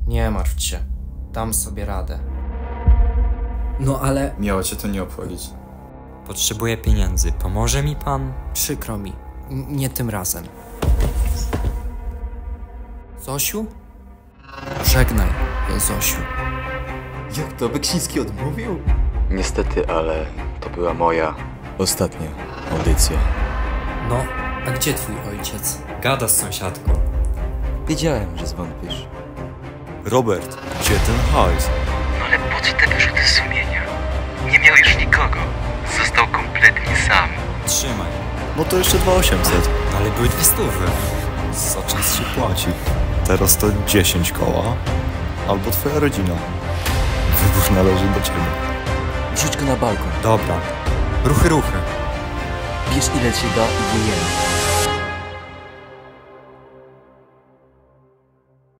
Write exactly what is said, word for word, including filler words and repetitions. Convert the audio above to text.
Nie martw się. Dam sobie radę. No ale... Miało cię to nie obchodzić. Potrzebuję pieniędzy. Pomoże mi pan? Przykro mi. N- nie tym razem. Zosiu? Żegnaj, Zosiu. Jak to? Beksiński odmówił? Niestety, ale to była moja Ostatnia audycja. No, a gdzie twój ojciec? Gada z sąsiadką. Wiedziałem, że zwątpisz. Robert, gdzie ten hajs? No ale po co te wyrzuty sumienia? Nie miał już nikogo. Został kompletnie sam. Trzymaj. No to jeszcze dwa osiemset. No ale były dwie stówy. Za czas się płaci. Teraz to dziesięć koła. Albo twoja rodzina. Wybór należy do ciebie. Wrzuć go na balkon. Dobra. Ruchy, ruchy. Bierz ile się da i wyjemy.